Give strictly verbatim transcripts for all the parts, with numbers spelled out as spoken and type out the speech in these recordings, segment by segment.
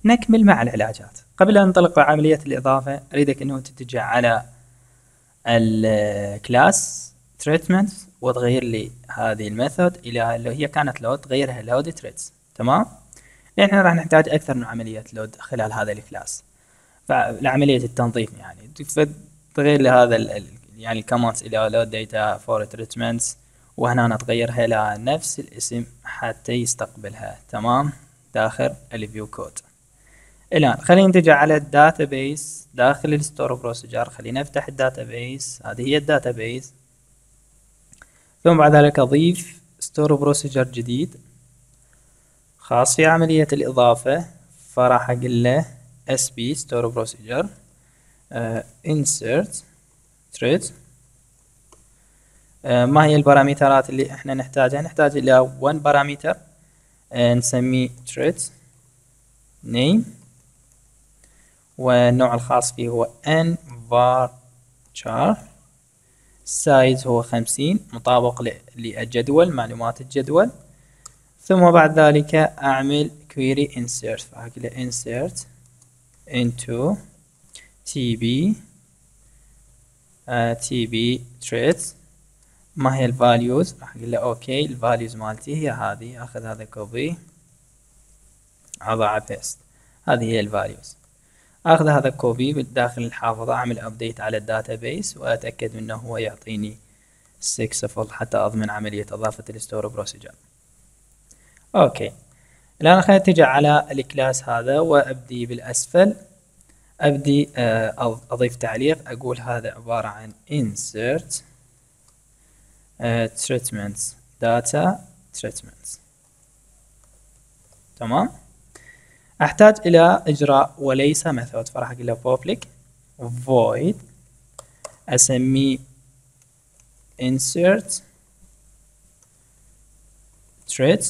نكمل مع العلاجات. قبل أن ننطلق بعملية الإضافة أريدك أنه تتجه على الكلاس تريتمنت وتغير لي هذه الميثود إلى اللي هي كانت لود، تغيرها لود تريتس. تمام؟ لأن احنا راح نحتاج أكثر من عملية لود خلال هذا الكلاس لعملية التنظيف، يعني تغير لي هذا ال يعني الكومنتس إلى لود داتا فور تريتمنتس، وهنا تغيرها إلى نفس الاسم حتى يستقبلها. تمام؟ داخل الفيو كود. الآن خلينا نتجه على الداتابيس داخل الستور بروسيجر. خلينا نفتح الداتابيس، هذه هي الداتابيس. ثم بعد ذلك أضيف ستور بروسيجر جديد خاص في عملية الإضافة، فراح أقول له اس بي ستور بروسيجر insert thread. آه ما هي البارامترات اللي احنا نحتاجها؟ نحتاج إلى one بارامتر آه نسميه thread name، والنوع الخاص فيه هو n varchar، size هو خمسين مطابق للجدول، معلومات الجدول. ثم بعد ذلك أعمل query insert، فأقول insert into tb uh, tb threads. ما هي الفاليوز؟ راح اقول له اوكي، الفاليوز مالتي هي هذه، اخذ هذا كوبي اضع بيست، هذه هي الفاليوز. اخذ هذا كوبي داخل الحافظة، اعمل ابديت على الداتابيس واتاكد انه هو يعطيني successful حتى اضمن عملية اضافة الستور بروسيجر. اوكي، الان خلينا نتجه على الكلاس هذا وابدي بالاسفل، ابدي اضيف تعليق، اقول هذا عبارة عن insert Uh, treatments data treatments. تمام. احتاج الى اجراء وليس ميثود، فراح اقول له public void اسميه insert thread،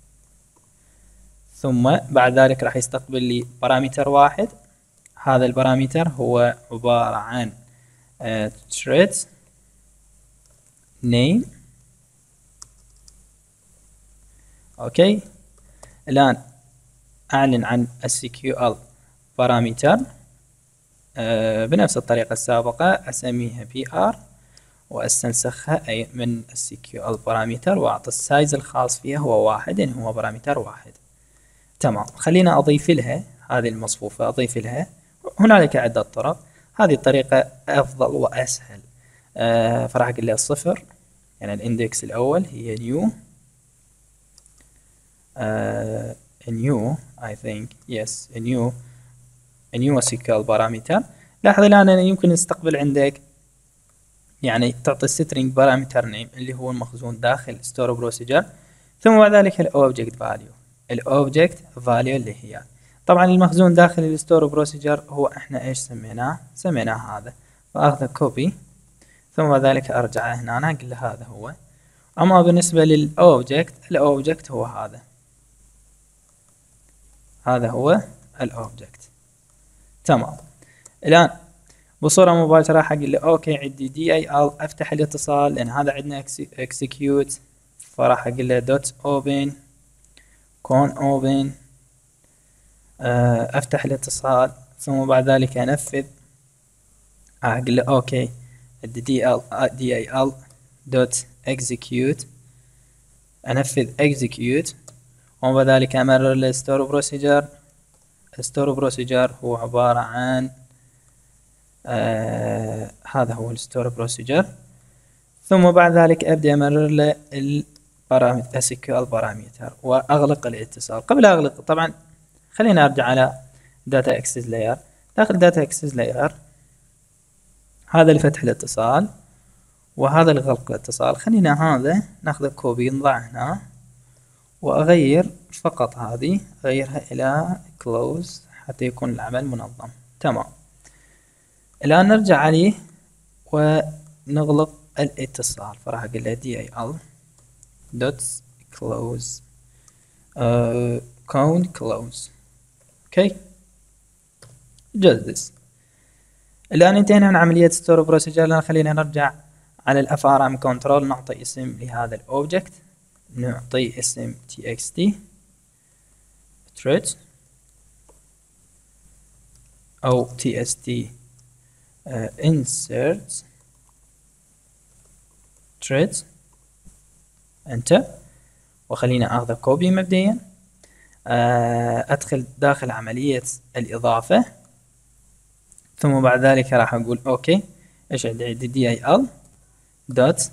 ثم بعد ذلك راح يستقبل لي بارامتر واحد. هذا البارامتر هو عبارة عن uh, thread name. اوكي، الان اعلن عن اس كيو ال بارامتر أه بنفس الطريقة السابقة، اسميها بي ار واستنسخها اي من اس كيو ال بارامتر، واعطي السايز الخاص فيها هو واحد، يعني هو بارامتر واحد. تمام، خلينا اضيف لها هذه المصفوفة، اضيف لها. هنالك عدة طرق، هذه الطريقة افضل واسهل. أه فراح اقول له صفر، يعني الاندكس الاول هي new uh, a new I think yes a new a new اس كيو ال بارامتر. لاحظ الان أنا يمكن نستقبل عندك، يعني تعطي string parameter name اللي هو المخزون داخل store procedure، ثم بعد ذلك الاوبجكت فاليو الاوبجكت فاليو اللي هي طبعا المخزون داخل الستور بروسيجر هو احنا ايش سميناه؟ سميناه هذا. فاخذه كوبي ثم بعد ذلك ارجع هنا أنا اقول له هذا هو. اما بالنسبة للاوبجكت، الاوبجكت هو هذا، هذا هو الاوبجكت. تمام، الان بصورة مباشرة راح اقول له اوكي عندي دي اي ال، افتح الاتصال لان هذا عندنا اكسكيوت، فراح اقول له دوت اوبن كون اوبن، افتح الاتصال ثم بعد ذلك انفذ. اقول له اوكي دي ال دي اي ال دوت execute، انفذ execute، وبعد ذلك امرر للستور بروسيجر. الستور بروسيجر هو عبارة عن آه هذا هو الستور بروسيجر، ثم بعد ذلك ابدا امرر له البارامتر اس كيو ال بارامتر واغلق الاتصال. قبل اغلق طبعا خلينا ارجع على داتا اكسس لاير. داخل داتا اكسس لاير هذا لفتح الاتصال وهذا لغلق الاتصال. خلينا هذا ناخذ كوبي نضعه هنا واغير فقط هذه، اغيرها الى close حتى يكون العمل منظم. تمام، الان نرجع عليه ونغلق الاتصال، فراح اقول له دي اي ال دوت close count close. اوكي just this. الان انتهينا من عملية ستور بروسيجر. الان خلينا نرجع على الاف ار ام كنترول، نعطي اسم لهذا الاوبجكت، نعطي اسم txt thread أو tst uh, insert thread enter، وخلينا اخذ كوبي مبدئيا. ادخل داخل عملية الاضافة، ثم بعد ذلك راح اقول اوكي. ايش عندي؟ عندي دي اي ال دوت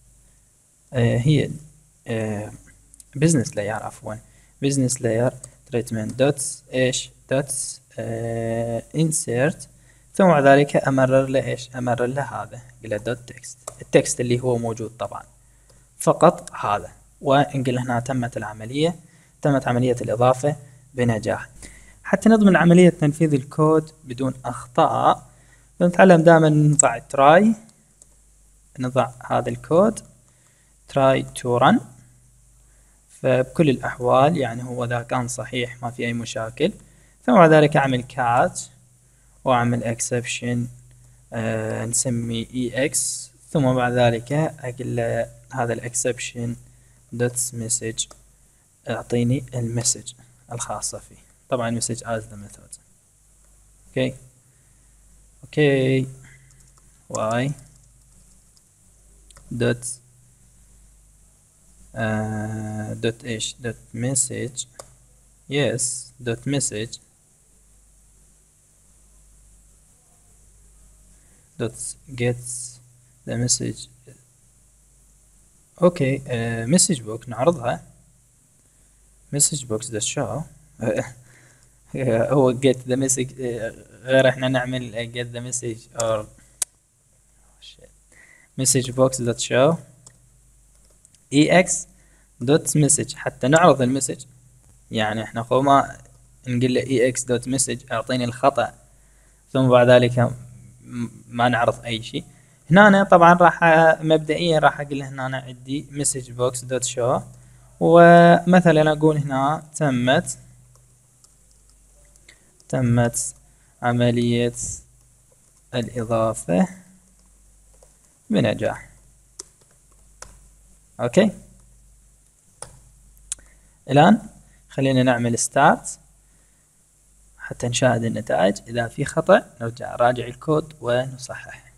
هي بزنس لاير، عفوا بزنس لاير تريتمنت دوت ايش دوت انسيرت، ثم بعد ذلك امرر له ايش؟ امرر له هذا، قل دوت تكست، التكست اللي هو موجود طبعا فقط هذا. ونقول هنا تمت العملية، تمت عملية الإضافة بنجاح. حتى نضمن عملية تنفيذ الكود بدون أخطاء نتعلم دائما نضع تراي، نضع هذا الكود try to run، فبكل الأحوال يعني هو إذا كان صحيح ما في أي مشاكل. ثم بعد ذلك أعمل catch وأعمل exception آه نسمي ex، ثم بعد ذلك أقول له هذا الexception دوت مسج اعطيني المسج الخاصة فيه، طبعا مسج as the method. اوكي اوكي y دوت دوت ايش دوت مسج yes دوت مسج دوت gets the message. اوكي مسج بوك نعرضها مسج بوكس دوت شو هو get the message، غير احنا نعمل get the message or message box دوت show ex دوت message حتى نعرض المسج. يعني احنا خو ما نقول له ex دوت message اعطيني الخطأ ثم بعد ذلك ما نعرض اي شيء. هنا أنا طبعا راح مبدئيا راح اقول له هنا أنا عندي message box دوت show، ومثلا اقول هنا تمت تمت عملية الإضافة بنجاح. اوكي الآن خلينا نعمل ستارت حتى نشاهد النتائج. إذا في خطأ نرجع نراجع الكود ونصحح.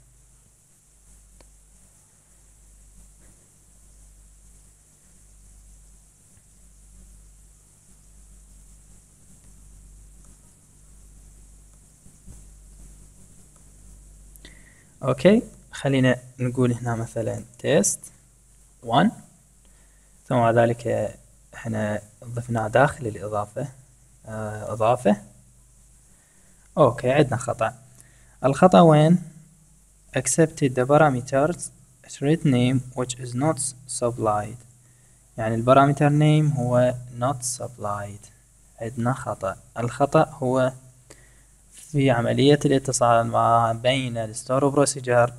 اوكي خلينا نقول هنا مثلا تيست واحد، ثم بعد ذلك احنا ضفناه داخل الإضافة اه إضافة. اوكي عندنا خطأ. الخطأ وين؟ accepted the parameters thread name which is not supplied، يعني البارامتر name هو not supplied. عندنا خطأ. الخطأ هو في عملية الاتصال ما بين الستور بروسيجر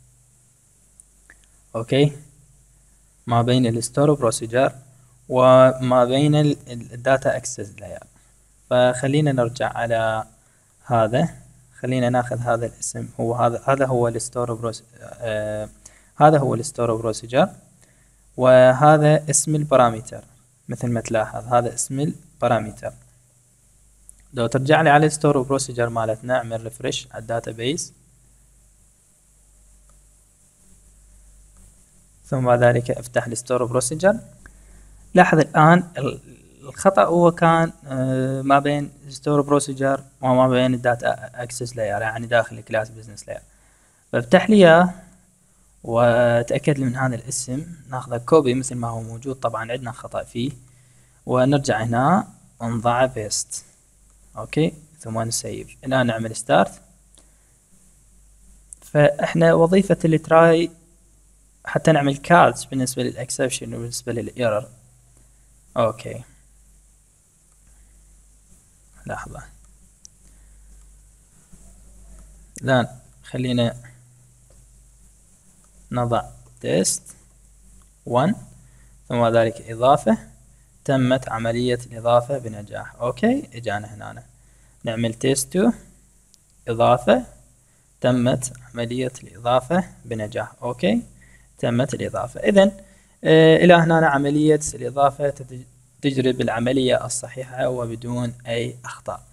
اوكي ما بين الستور بروسيجر وما بين الداتا اكسس لاير. فخلينا نرجع على هذا، خلينا ناخذ هذا الاسم، هو هذا هذا هو الستور بروس آه هذا هو الستور بروسيجر، وهذا اسم البارامتر مثل ما تلاحظ هذا اسم البارامتر. لو ترجع لي على الستور بروسيجر مالتنا اعمل ريفرش على الداتابيس، ثم بعد ذلك افتح الستور بروسيجر. لاحظ الآن الخطأ هو كان ما بين الستور بروسيجر وما بين الداتا اكسس لاير، يعني داخل الكلاس بزنس لاير. فافتح لي اياه وتأكد لي من هذا الاسم، ناخذه كوبي مثل ما هو موجود، طبعا عندنا خطأ فيه، ونرجع هنا ونضعه بيست. اوكي ثم نسيف. الآن نعمل ستارت. فاحنا وظيفة التراي حتى نعمل كاتش بالنسبة للإكسبشن وبالنسبة للإيرور. اوكي لحظة الآن خلينا نضع تيست واحد ثم ذلك إضافة. تمت عملية الإضافة بنجاح. اوكي اجانا هنا نعمل تيست اثنين إضافة. تمت عملية الإضافة بنجاح. اوكي تمت الإضافة. إذن آه إلى هنا عملية الإضافة تجري بالعملية الصحيحة وبدون أي أخطاء.